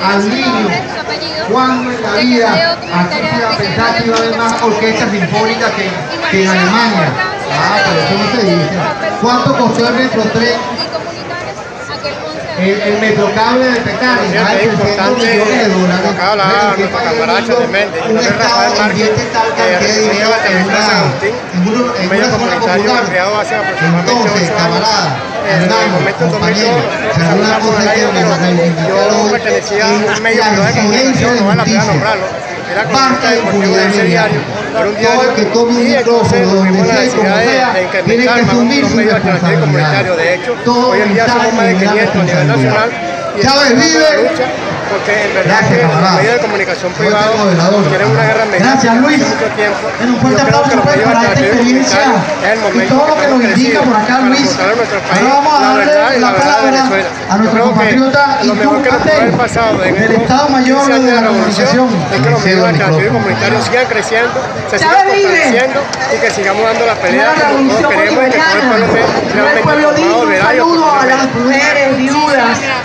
al niño. Cuando en la vida aquí se iba a pensar que iba a haber más orquesta sinfónica que en Alemania. Ah, pero eso no se dice. ¿Cuánto costó el Metrotren? El Metrocable de Petare, es importante, acá hablaba nuestro camarada de Méndez, y no de Rafael Márquez, representa la televisión San Agustín, un medio comunitario creado hace aproximadamente 8 años. En el momento en 2002 empezamos con el aire, pero yo pertenecía a un medio privado de comunicación, no vale la pena nombrarlo. Era columnista deportivo de ese diario, era un diario, y entonces tuvimos la necesidad de incrementar más los medios alternativos y comunitarios. De hecho, hoy en día somos más de 500 a nivel nacional, y estamos en una lucha, porque en verdad que los medios de comunicación privados tienen una guerra mediática hace mucho tiempo. Yo creo que los medios alternativos y comunitarios es el momento que tenemos que decir para mostrar a nuestro país la verdad y la verdad de Venezuela. Yo creo que lo mejor que nos puede haber pasado en estos 15 años de la revolución es que los medios alternativos y comunitarios sigan creciendo, se sigan fortaleciendo y que sigamos dando la pelea como todos queremos, y que todo el pueblo esté realmente formado, veraz y oportunamente. Mujeres, viudas,